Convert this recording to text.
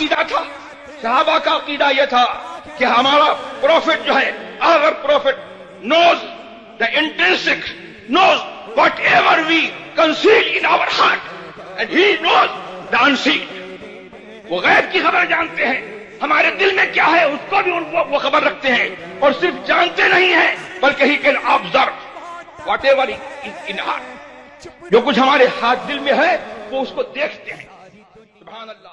अकीदा था, सहाबा का अकीदा यह था कि हमारा प्रॉफिट जो है, अगर profit knows the intrinsic, knows whatever we conceal in our heart and he knows the unseen. वो गैब की खबर जानते हैं, हमारे दिल में क्या है उसको भी उनको वो खबर रखते हैं, और सिर्फ जानते नहीं है बल्कि he can observe whatever in heart. जो कुछ हमारे हाथ दिल में है वो उसको देखते हैं। सुभान अल्लाह।